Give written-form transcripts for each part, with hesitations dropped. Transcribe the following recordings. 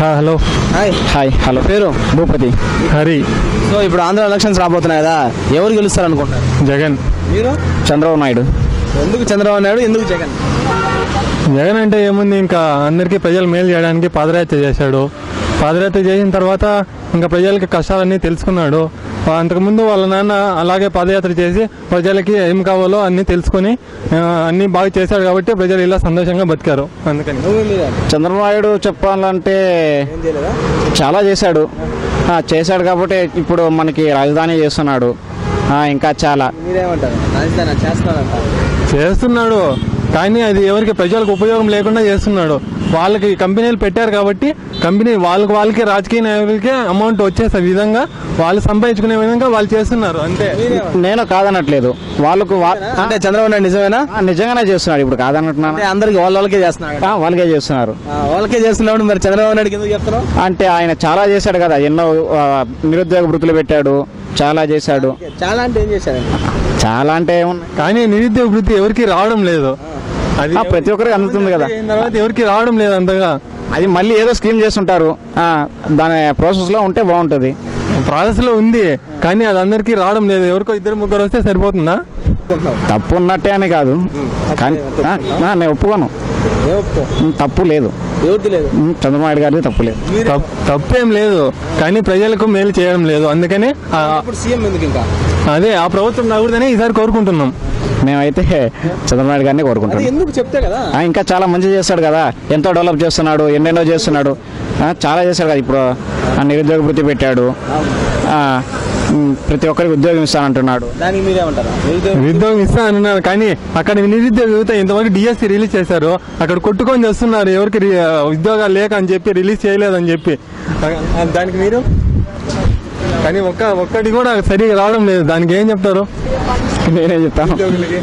Hello hi hello పేరు Bhupathi Hari. So ఇప్పుడు Andhra elections రాబోతున్నాయి కదా, ఎవరు గెలుస్తారు అనుకుంటారు? జగన్. మీరు? చంద్రబాబు నాయుడు. ఎందుకు చంద్రబాబు నాయుడు, ఎందుకు జగన్? జగన్ అంటే ఏముంది, ఇంకా అందరికీ ప్రజలు మేలు చేయడానికి పాదయాత్ర చేశాడు. పాదయాత్ర చేసిన తర్వాత ఇంకా ప్రజలకి కష్టాలన్నీ తెలుసుకున్నాడు. అంతకుముందు వాళ్ళ నాన్న అలాగే పాదయాత్ర చేసి ప్రజలకి ఏం కావాలో అన్నీ తెలుసుకొని అన్నీ బాగా చేశాడు కాబట్టి ప్రజలు ఇలా సంతోషంగా బతికారు. అందుకని చంద్రబాబు నాయుడు చెప్పాలంటే చాలా చేశాడు కాబట్టి ఇప్పుడు మనకి రాజధాని చేస్తున్నాడు. ఇంకా చాలా చేస్తున్నాడు, కానీ అది ఎవరికి ప్రజలకు ఉపయోగం లేకుండా చేస్తున్నాడు. వాళ్ళకి కంపెనీలు పెట్టారు కాబట్టి కంపెనీ వాళ్ళకి రాజకీయ నాయకులకి అమౌంట్ వచ్చేసే విధంగా వాళ్ళు సంపాదించుకునే విధంగా వాళ్ళు చేస్తున్నారు అంతే. నేను కాదనట్లేదు, వాళ్ళకు అంటే చంద్రబాబు నాయుడు నిజమేనా? నిజంగానే చేస్తున్నాడు. ఇప్పుడు కాదనట్టు అందరికి వాళ్ళకే చేస్తున్నారు. వాళ్ళకే చేస్తున్నారు. వాళ్ళకే చేస్తున్నప్పుడు మరి చంద్రబాబు నాయుడు ఎందుకు చెప్తున్నావు? అంటే ఆయన చాలా చేశాడు కదా, ఎన్నో నిరుద్యోగ వృత్తులు పెట్టాడు, చాలా చేశాడు. చాలా అంటే ఏం చేశాడు? చాలా అంటే కానీ నిరుద్యోగ వృత్తి ఎవరికి రావడం లేదు. అది ప్రతి ఒక్కరికి అందుతుంది కదా, తర్వాత ఎవరికి రావడం లేదు అంతగా. అది మళ్ళీ ఏదో స్కీమ్ చేస్తుంటారు, దాని ప్రాసెస్ లో ఉంటే బాగుంటది. ప్రాసెస్ లో ఉంది కానీ అది అందరికీ రావడం లేదు. ఎవరికో ఇద్దరు ముగ్గురు వస్తే సరిపోతుందా? తప్పు ఉన్నట్టే అని కాదు, కానీ నేను ఒప్పుకోను. తప్పు లేదు, చంద్రబాబు నాయుడు గారిది తప్పు లేదు. తప్పేం లేదు, కానీ ప్రజలకు మేలు చేయడం లేదు. అందుకని అదే ఆ ప్రభుత్వం రాకూడదని ఈసారి కోరుకుంటున్నాం. మేమైతే చంద్రబాబు నాయుడు గారిని కోరుకుంటాం. ఎందుకు చెప్తే కదా, ఇంకా చాలా మంచి చేస్తాడు కదా, ఎంతో డెవలప్ చేస్తున్నాడు, ఎన్నెన్నో చేస్తున్నాడు, చాలా చేశాడు కదా. ఇప్పుడు నిరుద్యోగ వృత్తి పెట్టాడు, ప్రతి ఒక్కరికి ఉద్యోగం ఇస్తానంటున్నాడు. ఉద్యోగం ఇస్తానన్నారు కానీ అక్కడ నిరుద్యోగ యువత ఇంతవరకు డిఎస్సి రిలీజ్ చేశారు, అక్కడ కొట్టుకొని చేస్తున్నారు. ఎవరికి ఉద్యోగాలు లేక అని చెప్పి రిలీజ్ చేయలేదని చెప్పి. దానికి మీరు కానీ ఒక్కటి కూడా సరిగా రావడం లేదు. దానికి ఏం చెప్తారు? నేనేం చెప్తాను,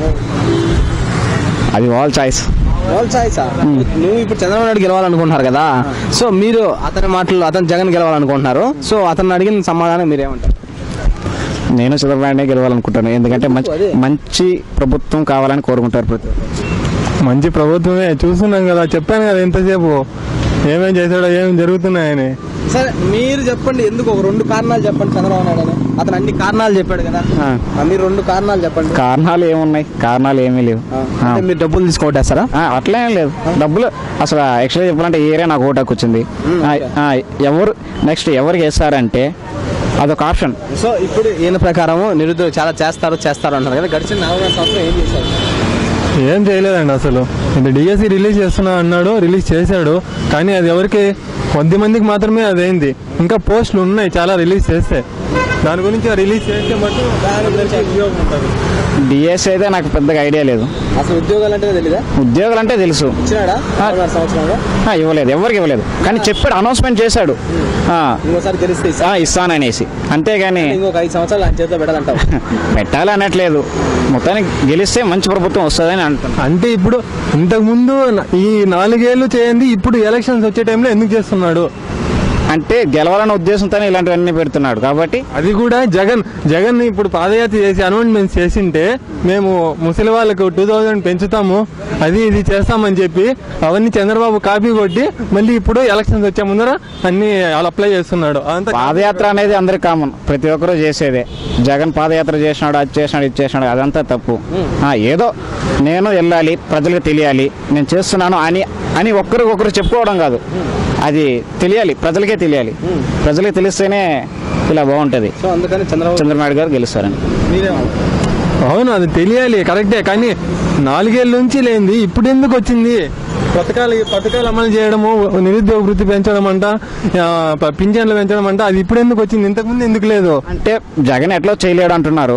అది వాళ్ళ చాయిస్. నువ్వు ఇప్పుడు చంద్రబాబు నాయుడు గెలవాలనుకుంటున్నారు కదా, సో మీరు అతను జగన్ గెలవాలనుకుంటున్నారు, సో అతను అడిగిన సమాధానం మీరేమంటారు? నేను చంద్రబాబు నాయుడు గెలవాలనుకుంటాను, ఎందుకంటే మంచి ప్రభుత్వం కావాలని కోరుకుంటారు ప్రతి ఒక్కరు. మంచి ప్రభుత్వమే చూస్తున్నాం కదా, చెప్పాను కదా ఇంతసేపు ఏమేం చేశాడో ఏమేమి జరుగుతున్నాయని. సరే మీరు చెప్పండి, ఎందుకు ఒక 2 కారణాలు చెప్పండి చంద్రబాబు నాయుడు అని. అతను అన్ని కారణాలు చెప్పాడు కదా, మీరు 2 కారణాలు చెప్పండి. కారణాలు ఏమున్నాయి? కారణాలు ఏమీ లేవు. మీరు డబ్బులు తీసుకోవట్లేస్తారా? అట్లే లేదు, డబ్బులు అసలు యాక్చువల్గా చెప్పాలంటే ఏరియా నాకు ఓటాకు వచ్చింది. ఎవరు నెక్స్ట్ ఎవరికి వేస్తారంటే అదొక ఆప్షన్. సో ఇప్పుడు ఈయన ప్రకారం నిరుద్యోగం చాలా చేస్తారు అంటారు కదా, గడిచిన 4 సంవత్సరం ఏం చేశారు? ఏం చేయలేదండి అసలు. ఇది డిఎస్సి రిలీజ్ చేస్తున్నా అన్నాడు, రిలీజ్ చేశాడు, కానీ అది ఎవరికి కొద్ది మందికి మాత్రమే అదైంది. ఇంకా పోస్టులు ఉన్నాయి చాలా రిలీజ్ చేస్తే, దాని గురించి రిలీజ్ చేస్తే బట్టి ఉద్యోగం ఉంటుంది. డిఎస్సి అయితే నాకు పెద్దగా ఐడియా లేదు. అసలు ఉద్యోగాలు అంటే తెలీదా? ఉద్యోగాలు అంటే తెలుసు, ఇవ్వలేదు, ఎవరికి ఇవ్వలేదు. కానీ చెప్పాడు, అనౌన్స్మెంట్ చేశాడు ఇస్తాననేసి, అంతేగాని 5 సంవత్సరాలు చేతిలో పెట్టాలంటావు? పెట్టాలి అనట్లేదు, మొత్తానికి గెలిస్తే మంచి ప్రభుత్వం వస్తుందని అంటున్నాను. అంటే ఇప్పుడు ఇంతకుముందు ఈ 4 ఏళ్ళు చేయండి, ఇప్పుడు ఎలక్షన్స్ వచ్చే టైంలో ఎందుకు చేస్తున్నాడు అంటే గెలవాలన్న ఉద్దేశంతోనే ఇలాంటివన్నీ పెడుతున్నాడు కాబట్టి. అది కూడా జగన్ ఇప్పుడు పాదయాత్ర చేసి అనౌన్స్మెంట్ చేసింటే మేము ముసలి వాళ్ళకు 2000 పెంచుతాము, అది ఇది చేస్తామని చెప్పి అవన్నీ చంద్రబాబు కాపీ కొట్టి మళ్ళీ ఇప్పుడు ఎలక్షన్స్ వచ్చే ముందర అన్ని అప్లై చేస్తున్నాడు. పాదయాత్ర అనేది అందరికి కామన్, ప్రతి ఒక్కరూ చేసేదే. జగన్ పాదయాత్ర చేసినాడు, అది చేసినాడు, ఇది చేసినాడు, అదంతా తప్పు. ఏదో నేను వెళ్ళాలి, ప్రజలకు తెలియాలి, నేను చేస్తున్నాను అని ఒక్కరికొకరు చెప్పుకోవడం కాదు, అది తెలియాలి, ప్రజలకే తెలియాలి. ప్రజలకు తెలిస్తేనే ఇలా బాగుంటది. చంద్రబాబు నాయుడు గారు గెలుస్తారని. అవును, అది తెలియాలి, కరెక్టే. కానీ 4 ఏళ్ళ నుంచి లేనిది ఇప్పుడు ఎందుకు వచ్చింది? పథకాలు అమలు చేయడము, నిరుద్యోగ వృత్తి పెంచడం అంట, పింఛన్లు పెంచడం అంట, అది ఇప్పుడు ఎందుకు వచ్చింది? ఇంతకుముందు ఎందుకు లేదు? అంటే జగన్ ఎట్లా చేయలేడు అంటున్నారు.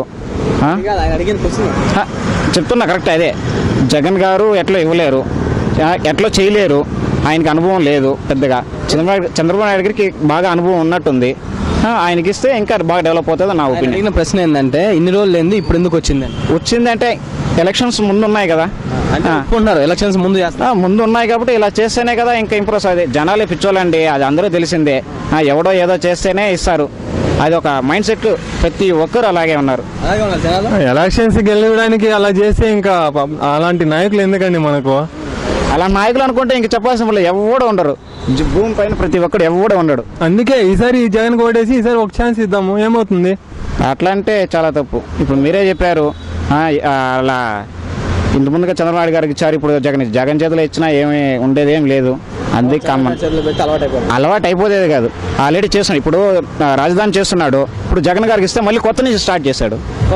చెప్తున్నా కరెక్ట్, అదే జగన్ గారు ఎట్లా ఇవ్వలేరు, ఎట్లా చేయలేరు, ఆయనకి అనుభవం లేదు పెద్దగా. చంద్రబాబు నాయుడు గారికి బాగా అనుభవం ఉన్నట్టుంది, ఆయనకి ఇస్తే ఇంకా బాగా డెవలప్ అవుతుంది నా ఒపీనియన్. ప్రశ్న ఏంటంటే ఇన్ని రోజులు ఏంది, ఇప్పుడు ఎందుకు వచ్చిందంటే ఎలక్షన్స్ ముందు ఉన్నాయి కదా, ఎలక్షన్స్ ముందు ఉన్నాయి కాబట్టి ఇలా చేస్తేనే కదా ఇంకా ఇంప్రూవ్ అవుతుంది. జనాలే పిచ్చోళ్ళండి, అది అందరూ తెలిసిందే. ఎవడో ఏదో చేస్తేనే ఇస్తారు, అది ఒక మైండ్ సెట్. ప్రతి ఒక్కరు అలాగే ఉన్నారు. ఎలక్షన్స్ గెలవడానికి అలా చేస్తే ఇంకా అలాంటి నాయకులు ఎందుకండి మనకు? అలా నాయకులు అనుకుంటే ఇంక చెప్పాల్సిన వాళ్ళు ఎవడో ఉండరు, భూమి పైన ప్రతి ఒక్కడు ఎవడో ఉండడు. అందుకే ఈసారి జగన్ ఓటేసి ఈసారి ఒక ఛాన్స్ ఇద్దాము, ఏమవుతుంది? అట్లా అంటే చాలా తప్పు. ఇప్పుడు మీరే చెప్పారు అలా ఇంత ముందుగా చంద్రబాబు గారికి ఇచ్చారు, ఇప్పుడు జగన్ చేతిలో ఇచ్చినా ఏమి ఉండేది ఏం లేదు. అందుకే కామన్ అలవాటు అయిపోయేది కాదు, ఆల్రెడీ చేస్తున్నాడు. ఇప్పుడు రాజధాని చేస్తున్నాడు, ఇప్పుడు జగన్ గారికి ఇస్తే మళ్ళీ కొత్త నుంచి స్టార్ట్ చేశాడు.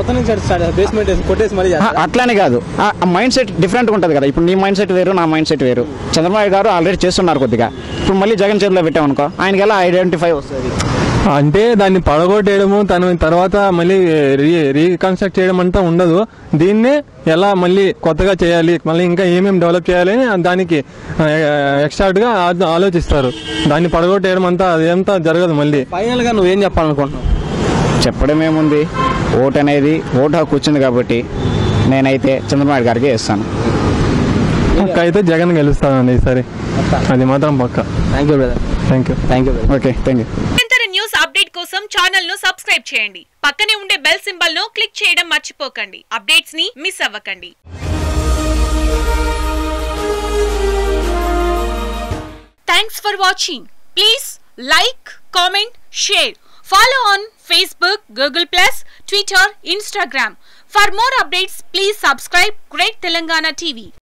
అట్లానే కాదు, ఆ మైండ్ సెట్ డిఫరెంట్ ఉంటుంది కదా. ఇప్పుడు నీ మైండ్ సెట్ వేరు, నా మైండ్ సెట్ వేరు. చంద్రబాబు గారు ఆల్రెడీ చేస్తున్నారు కొద్దిగా, ఇప్పుడు మళ్ళీ జగన్ చేతిలో పెట్టామనుకో ఆయనకి ఎలా ఐడెంటిఫై వస్తుంది? అంటే దాన్ని పడగొట్టేయడము, తన తర్వాత మళ్ళీ రీకన్స్ట్రక్ట్ చేయడం అంతా ఉండదు. దీన్నే ఎలా మళ్ళీ కొత్తగా చేయాలి, మళ్ళీ ఇంకా ఏమేమి డెవలప్ చేయాలి అని దానికి ఎక్స్ట్రాగా ఆలోచిస్తారు. దాన్ని పడగొట్టేయడం అంతా అదేంతా జరగదు. మళ్ళీ ఫైనల్ గా నువ్వేం చెప్పాలనుకుంటున్నావు? చెప్పడం ఏముంది, ఓటు అనేది ఓటు హక్కు వచ్చింది కాబట్టి నేనైతే చంద్రబాబు గారికి వేస్తాను. అయితే జగన్ గెలుస్తానండి ఈసారి, అది మాత్రం పక్క. Thank you brother. Thank you. Okay, thank you. News update కోసం ఛానల్ ను సబ్స్క్రైబ్ చేయండి. పక్కనే ఉండే బెల్ సింబల్ ను క్లిక్ చేయడం మర్చిపోకండి. అప్డేట్స్ ని మిస్ అవ్వకండి. Thanks for watching. Please like, comment, share. Follow on Facebook, Google+, Twitter, Instagram. For more updates, please subscribe Great Telangana TV.